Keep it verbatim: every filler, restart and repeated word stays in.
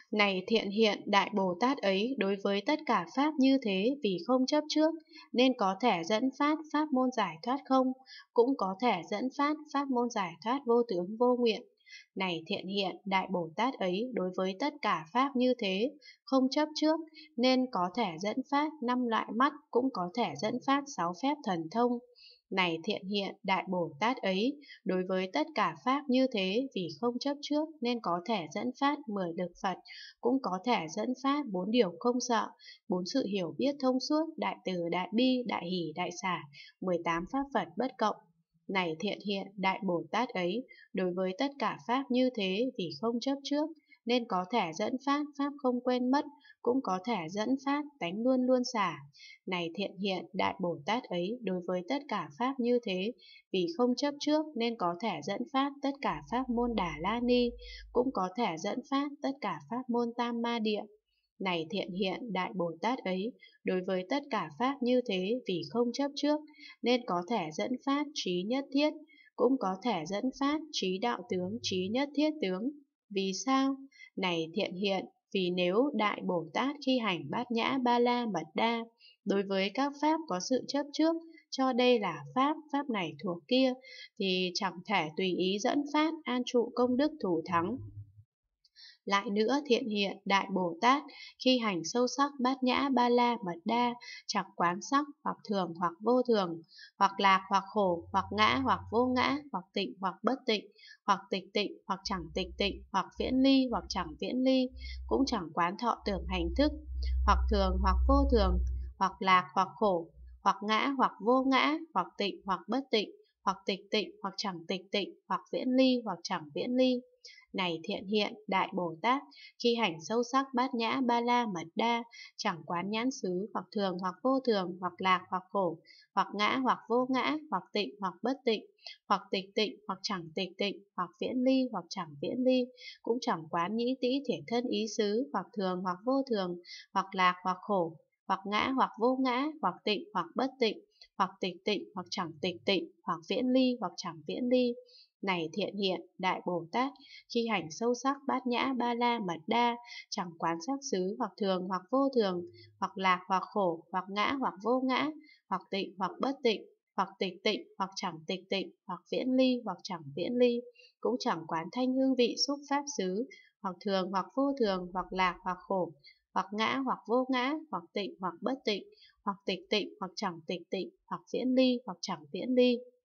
Này thiện hiện Đại Bồ Tát ấy, đối với tất cả pháp như thế vì không chấp trước, nên có thể dẫn phát pháp môn giải thoát không, cũng có thể dẫn phát pháp môn giải thoát vô tướng vô nguyện. Này thiện hiện Đại Bồ Tát ấy, đối với tất cả pháp như thế, không chấp trước, nên có thể dẫn phát năm loại mắt, cũng có thể dẫn phát sáu phép thần thông. Này thiện hiện Đại Bồ Tát ấy, đối với tất cả pháp như thế vì không chấp trước, nên có thể dẫn phát mười lực Phật, cũng có thể dẫn phát bốn điều không sợ, bốn sự hiểu biết thông suốt, đại từ, đại bi, đại hỷ, đại xả, mười tám pháp Phật bất cộng. Này thiện hiện Đại Bồ Tát ấy, đối với tất cả pháp như thế vì không chấp trước, nên có thể dẫn phát pháp không quên mất, cũng có thể dẫn phát tánh luôn luôn xả. Này thiện hiện Đại Bồ Tát ấy, đối với tất cả pháp như thế vì không chấp trước, nên có thể dẫn phát tất cả pháp môn Đà La Ni, cũng có thể dẫn phát tất cả pháp môn Tam Ma Địa. Này thiện hiện Đại Bồ Tát ấy, đối với tất cả pháp như thế vì không chấp trước, nên có thể dẫn phát trí nhất thiết, cũng có thể dẫn phát trí đạo tướng, trí nhất thiết tướng. Vì sao? Này thiện hiện, vì nếu Đại Bồ Tát khi hành Bát Nhã Ba La Mật Đa, đối với các pháp có sự chấp trước, cho đây là pháp, pháp này thuộc kia, thì chẳng thể tùy ý dẫn phát an trụ công đức thủ thắng. Lại nữa thiện hiện Đại Bồ Tát khi hành sâu sắc Bát Nhã Ba La Mật Đa, chẳng quán sắc hoặc thường hoặc vô thường, hoặc lạc hoặc khổ, hoặc ngã hoặc vô ngã, hoặc tịnh hoặc bất tịnh, hoặc tịch tịnh hoặc chẳng tịch tịnh, hoặc viễn ly hoặc chẳng viễn ly, cũng chẳng quán thọ tưởng hành thức, hoặc thường hoặc vô thường, hoặc lạc hoặc khổ, hoặc ngã hoặc vô ngã, hoặc tịnh hoặc bất tịnh, hoặc tịch tịnh hoặc chẳng tịch tịnh, hoặc viễn ly hoặc chẳng viễn ly. Này thiện hiện Đại Bồ Tát, khi hành sâu sắc Bát Nhã Ba La Mật Đa, chẳng quán nhãn xứ, hoặc thường hoặc vô thường, hoặc lạc hoặc khổ, hoặc ngã hoặc vô ngã, hoặc tịnh hoặc bất tịnh, hoặc tịch tịnh hoặc chẳng tịch tịnh, hoặc viễn ly hoặc chẳng viễn ly, cũng chẳng quán nhĩ tĩ thiệt thân ý xứ, hoặc thường hoặc vô thường, hoặc lạc hoặc khổ, hoặc ngã hoặc vô ngã, hoặc tịnh hoặc bất tịnh, hoặc tịch tịnh hoặc chẳng tịch tịnh, hoặc viễn ly hoặc chẳng viễn ly. Này thiện hiện Đại Bồ Tát, khi hành sâu sắc Bát Nhã Ba La Mật Đa, chẳng quán sắc xứ, hoặc thường hoặc vô thường, hoặc lạc hoặc khổ, hoặc ngã hoặc vô ngã, hoặc tịnh hoặc bất tịnh, hoặc tịch tịnh hoặc chẳng tịch tịnh, hoặc viễn ly hoặc chẳng viễn ly, cũng chẳng quán thanh hương vị xúc pháp xứ, hoặc thường hoặc vô thường, hoặc lạc hoặc khổ, hoặc ngã hoặc vô ngã, hoặc tịnh hoặc bất tịnh, hoặc tịch tịnh hoặc chẳng tịch tịnh, hoặc viễn ly hoặc chẳng viễn ly.